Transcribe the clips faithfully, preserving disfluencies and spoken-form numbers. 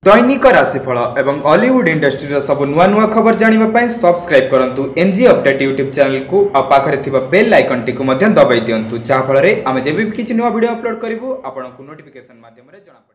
दैनिक राशिफल एवं Hollywood industry सब नुआ नुआ खबर जानापी सब्सक्राइब करूँ एनजी अपडेट यूट्यूब चैनल को पाखे बेल आइकन टी दबाई दिंतु जहाँफल आम जब भी किसी नुआ वीडियो अपलोड करूँ आपको नोटिफिकेशन माध्यम जना पड़।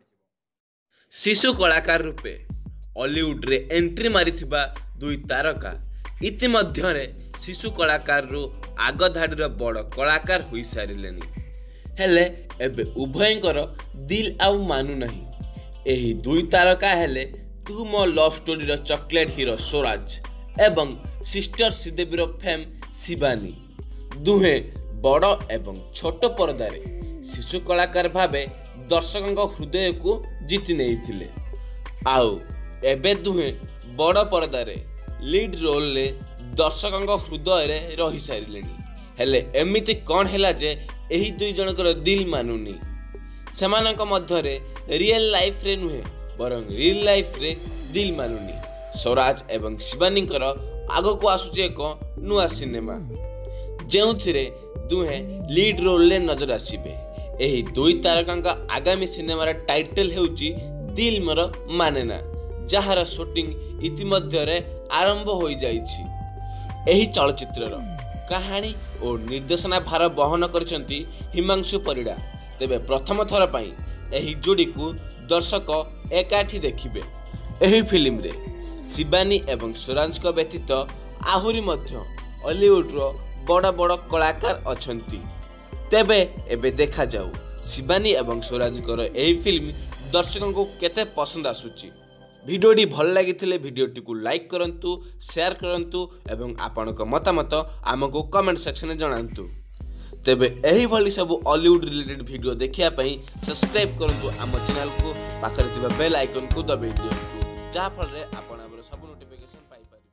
शिशु कलाकार रूपे हॉलीवुड रे एंट्री मारी दुई तारका इतिमध्य शिशु कलाकार रु आग धाड़ी बड़ कलाकार हो सारे हेले एबे उभयंकर दिल आउ मानु नहीं। एही दुई तारका हेले तू मो लव स्टोरी रो चॉकलेट हीरो स्वराज एवं सिस्टर श्रीदेवी रो फेम शिवानी दुहे बड़ एवं छोट पर्दारे शिशु कलाकार भावे दर्शकों हृदय को जीति नहीं आउ एबे दुहे बड़ पर्दारे लीड रोल ले दर्शकों हृदय रे रही सारे हेले एमिति कौन हैला जे एही दुई जनकर दिल मानुनी सेमानक मध्यरे रियल लाइफ रे नुहे बरं रियल लाइफ रे दिल मानुनी। स्वराज एवं शिवानीकर आग को आसुचे एक नुआ सिनेमा जेउथिरे दुहे लीड रोल ले नजर आसीबे। एही दुई तारकांका आगामी सिनेमार टाइटल हेउची दिल मोर मानेना जहार शूटिंग इतिमध्य आरंभ हो जाइछि। एही चलचित्रर कहानी और निर्देशना भार बहन करछंती हिमांशु परिड़ा। तेबे प्रथम थर पाई एही जोड़ी को दर्शक एकाठी देखिबे। एही फिल्म रे शिवानी एवं स्वराज को व्यतीत आहुरी मध्य हॉलीवुड रो बड़ बड़ कलाकार अछंती। तेबे एबे देखा जाऊ शिवानी एवं स्वराज को एही फिल्म दर्शकों को केते पसंद आसुची। भिडियोटी भल लगी भिडियोटी को लाइक करंतु शेयर करंतु एवं आपनक मतामत आमको कमेंट सेक्शन में जणांतु। तेबे एही भली सब हॉलीवुड रिलेटेड वीडियो देखिया पई सब्सक्राइब करंतु आम चैनल को पाखरे बेल आइकन को दबाई दियंतु जहाँ फल रे आपण सब नोटिफिकेशन पाई पारे।